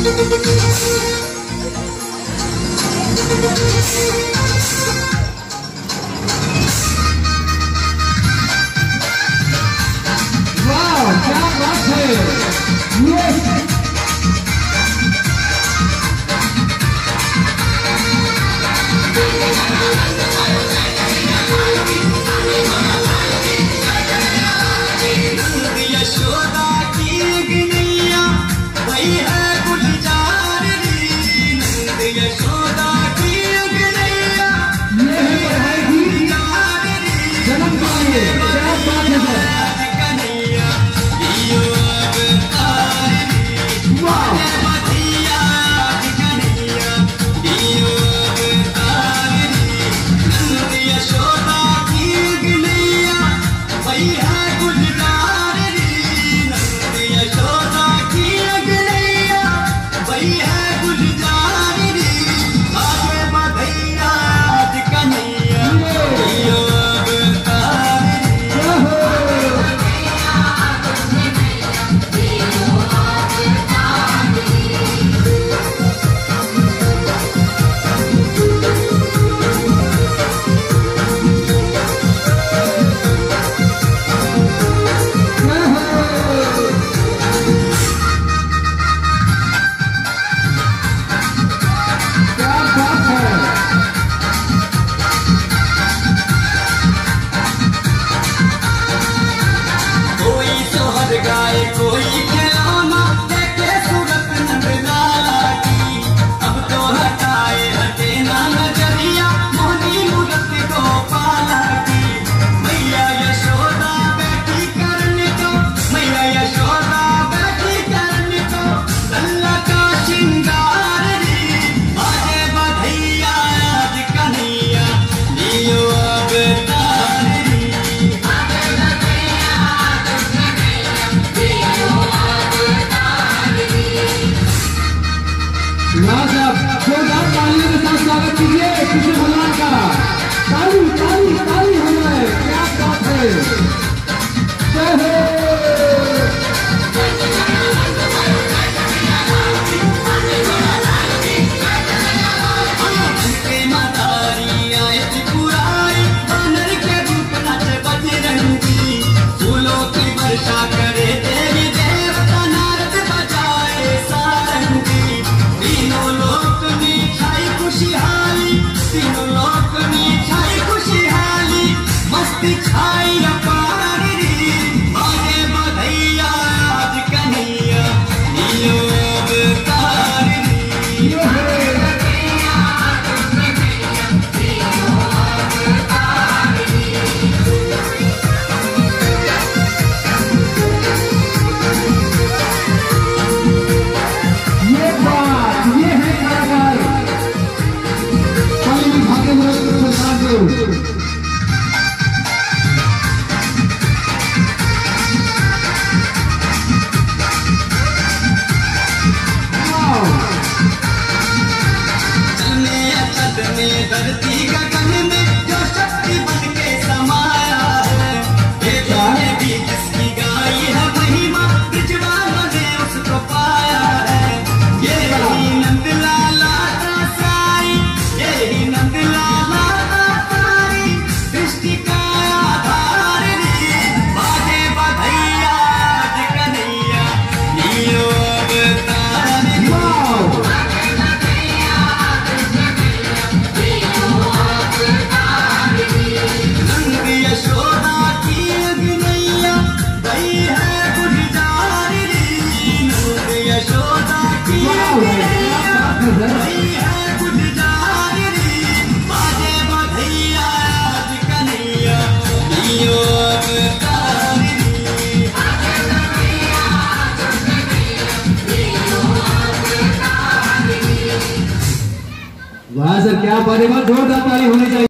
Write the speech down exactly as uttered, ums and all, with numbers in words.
वाह क्या बात है। यशोदा की गनैया वही है गुलजार री, नंद यशोदा की गनैया वही है गुलजार री। जन्म पाइए क्या बात है कन्हैया लियो अवतार री, वाह मधिया कन्हैया लियो अवतार री, नंद यशोदा की गनैया वही है गुलजार री, नंद यशोदा की गनैया वही है गुलजार री। आगे बधैया कन्हैया लियो अवतार री। क्या बात है। कोई सोहर गाए कोई खिलौना देखे सूरत नंदलाला की, अब तो हटाए हटे ना नजरिया मोहनी मूरत गोपाला की। मैया यशोदा बैठी करने को, मैया यशोदा बैठी करने को लल्ला का श्रृंगार री। आगे बधैया आज कन्हैया लियो अवतार री। लाजवाब जोरदार तालियों के साथ स्वागत कीजिए कृष्ण भगवान का। ताली ताली ताली हो जाए क्या बात है। जय हो। के मदारी आए त्रिपुरारी, वानर के रूप नाच बजरंगी, फूलों की वर्षा करे देवी देवता, नारद बजाए सारंगी। तीनों लोक में छाई खुशहाली, तीनों लोक में छाई खुशहाली, मस्ती छाई अपार री। आगे बधैया आज कन्हैया लियो अवतार री। ये बात ये है कलाकार पल्लवी भाग्यवती सुल्तानपुर। वाह चलने अचत में धरती गगन में जो शक्ति बन के समाया है, वेदों में भी जिसकी गाई है महिमा, ब्रजवालों ने उसको पाया है। यही नंद लाला का साई, यही नंद लाला का साई, सृष्टि का आधार रे। आगे बधैया आज कन्हैया लियो अवतार रे। वाह नंद यशोदा की गनैया वही है गुलजार री, नंद यशोदा की गनैया वही है गुलजार री। आगे बधैया आज कन्हैया लियो अवतार री। वाह सर क्या बात है। जोरदार ताली होनी चाहिए।